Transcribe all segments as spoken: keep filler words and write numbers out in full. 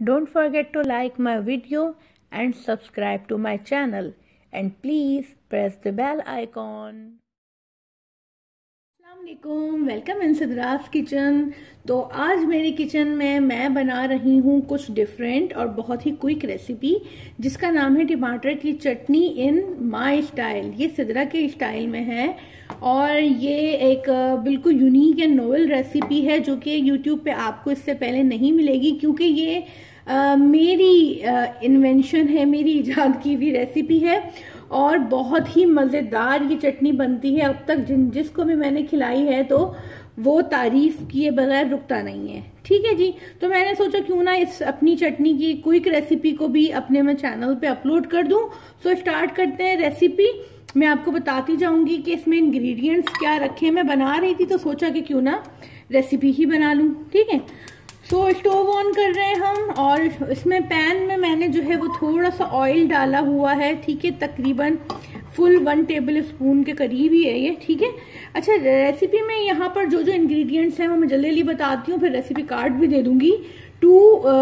Don't forget to like my video and subscribe to my channel, and please press the bell icon. अस्सलामुअलैकुम, welcome in Sidra's kitchen. तो आज मेरी kitchen में मैं बना रही हूँ कुछ डिफरेंट और बहुत ही क्विक रेसिपी जिसका नाम है टमाटर की चटनी इन माय स्टाइल। ये सिद्रा के स्टाइल में है और ये एक बिल्कुल यूनिक एंड नोवेल रेसिपी है जो कि यूट्यूब पे आपको इससे पहले नहीं मिलेगी, क्योंकि ये आ, मेरी इन्वेंशन है, मेरी ईजाद की हुई रेसिपी है और बहुत ही मज़ेदार ये चटनी बनती है। अब तक जिन जिसको भी मैंने खिलाई है तो वो तारीफ किए बगैर रुकता नहीं है। ठीक है जी, तो मैंने सोचा क्यों ना इस अपनी चटनी की क्विक रेसिपी को भी अपने मैं चैनल पे अपलोड कर दूं। सो स्टार्ट करते हैं रेसिपी। मैं आपको बताती जाऊंगी कि इसमें इंग्रेडिएंट्स क्या रखे। मैं बना रही थी तो सोचा कि क्यों ना रेसिपी ही बना लूं। ठीक है, सो so, स्टोव ऑन कर रहे हैं हम और इसमें पैन में मैंने जो है वो थोड़ा सा ऑयल डाला हुआ है। ठीक है, तकरीबन फुल वन टेबल स्पून के करीब ही है ये। ठीक है, अच्छा रेसिपी में यहाँ पर जो जो इंग्रेडिएंट्स हैं वो मैं जल्दी जल्दी बताती हूँ, फिर रेसिपी कार्ड भी दे दूंगी। टू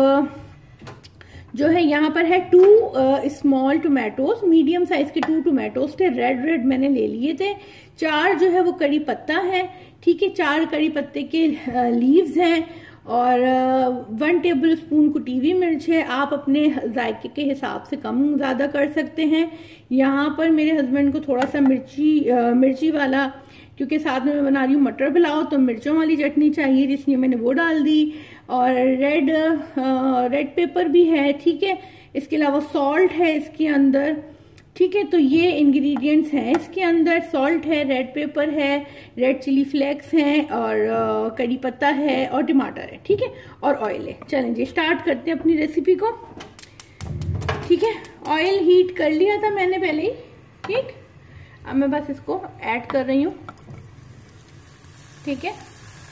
जो है यहाँ पर है two small tomatoes, medium size के टू टोमेटोज थे, रेड रेड मैंने ले लिए थे। चार जो है वो कड़ी पत्ता है। ठीक है, चार कड़ी पत्ते के लीव्स हैं और वन टेबल स्पून कुटी हुई मिर्च है। आप अपने जायके के हिसाब से कम ज़्यादा कर सकते हैं। यहाँ पर मेरे हस्बैंड को थोड़ा सा मिर्ची आ, मिर्ची वाला, क्योंकि साथ में मैं बना रही हूँ मटर पुलाव तो मिर्चों वाली चटनी चाहिए, इसलिए मैंने वो डाल दी। और रेड आ, रेड पेपर भी है। ठीक है, इसके अलावा सॉल्ट है इसके अंदर। ठीक है, तो ये इंग्रेडिएंट्स हैं इसके अंदर। सॉल्ट है, रेड पेपर है, रेड चिली फ्लेक्स हैं और कड़ी पत्ता है और टमाटर है। ठीक है, और ऑयल है। चलें जी स्टार्ट करते हैं अपनी रेसिपी को। ठीक है, ऑयल हीट कर लिया था मैंने पहले ही। ठीक, अब मैं बस इसको ऐड कर रही हूँ। ठीक है,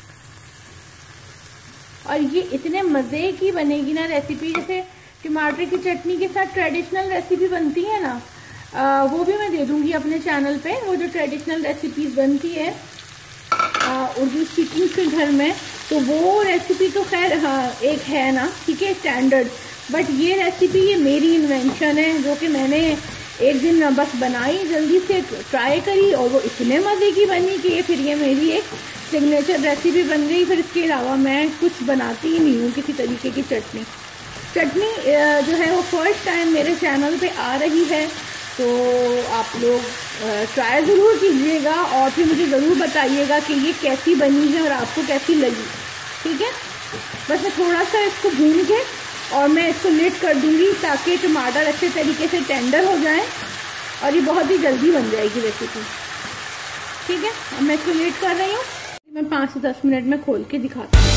और ये इतने मज़े की बनेगी ना रेसिपी, जैसे टमाटर की चटनी के साथ ट्रेडिशनल रेसिपी बनती है ना, आ, वो भी मैं दे दूंगी अपने चैनल पे। वो जो ट्रेडिशनल रेसिपीज बनती है उर्दू स्पीकिंग के घर में, तो वो रेसिपी तो खैर हाँ एक है ना, ठीक है, स्टैंडर्ड। बट ये रेसिपी ये मेरी इन्वेंशन है जो कि मैंने एक दिन बस बनाई, जल्दी से ट्राई करी और वो इतने मज़े की बनी कि ये फिर ये मेरी एक सिग्नेचर रेसिपी बन गई। फिर इसके अलावा मैं कुछ बनाती ही नहीं हूँ किसी तरीके की चटनी। चटनी जो है वो फर्स्ट टाइम मेरे चैनल पे आ रही है, तो आप लोग ट्राई ज़रूर कीजिएगा और फिर मुझे ज़रूर बताइएगा कि ये कैसी बनी है और आपको कैसी लगी। ठीक है, बस मैं थोड़ा सा इसको भून के और मैं इसको लिड कर दूंगी ताकि टमाटर अच्छे तरीके से टेंडर हो जाए और ये बहुत ही जल्दी बन जाएगी रेसिपी। ठीक है, अब मैं इसको लिड कर रही हूँ। मैं पाँच से दस मिनट में खोल के दिखाती हूँ।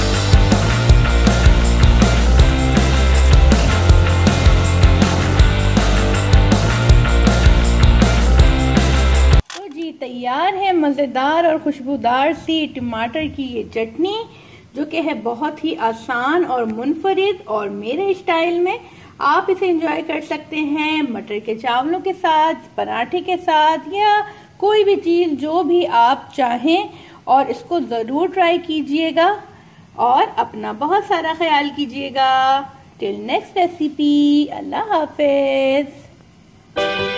तैयार है मज़ेदार और खुशबूदार सी टमाटर की ये चटनी, जो कि है बहुत ही आसान और मुनफरिद और मेरे स्टाइल में। आप इसे एंजॉय कर सकते हैं मटर के चावलों के साथ, पराठे के साथ, या कोई भी चीज़ जो भी आप चाहें। और इसको ज़रूर ट्राई कीजिएगा और अपना बहुत सारा ख्याल कीजिएगा। टिल नेक्स्ट रेसिपी, अल्लाह हाफिज।